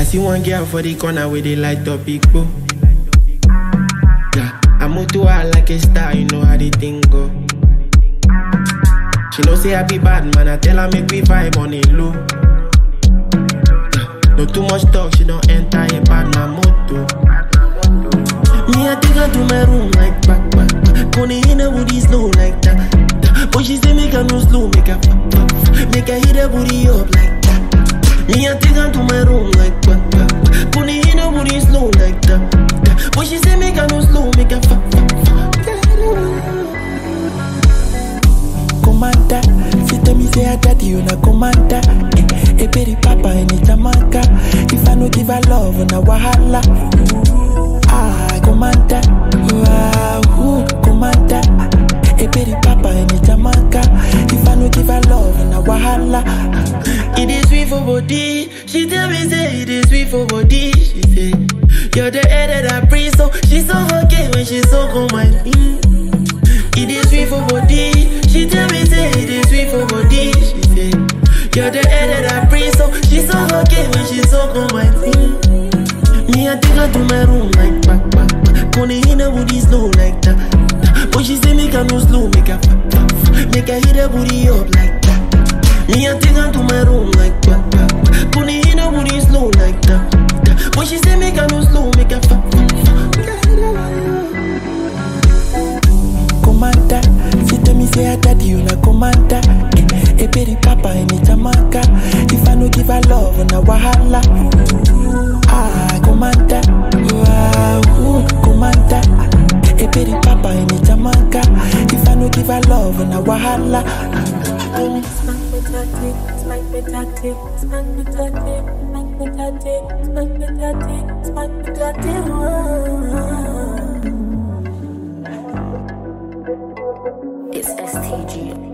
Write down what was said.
see one girl for the corner where they light up people. Yeah, I move to her like a star, you know how the thing go. She know say I be bad man, I tell her make we vibe on it low. Yeah, no too much talk, she don't enter a bad man moto. Me I take her to my room like back. Pony in her booty slow like that. But she say make her no slow, make her make her hit her booty up like that. Me I take her to my room like back. Pony in her booty slow like that. But she say make her no slow, make her Commander, she tell me say I got you na commander. A baby papa in Jamaica. If I no give her love, na wahala. Commander, commander. A baby papa in Jamaica. If I no give her love, na wahala. It is sweet for body. She tell me say it is sweet for body. She say you're the air that I breathe, so she's so okay when she's so cold, my. It is sweet for body. She tell me say it is sweet for body. She say you're the air that I breathe, so she's so okay when she's so cold, my. Me I take her to my room like back. Pony in her booty slow like that. But she say make her no slow, make her hit her booty up like that. Me I take her to my room like back. Pony in her booty slow like that. But she say make her no slow, make her Commander, she tell me say I got you na commander. A baby papa in Jamaica. If I no give her love, na wahala. Commander, commander. A baby papa in Jamaica. If I no give her love, na wahala. It's STG.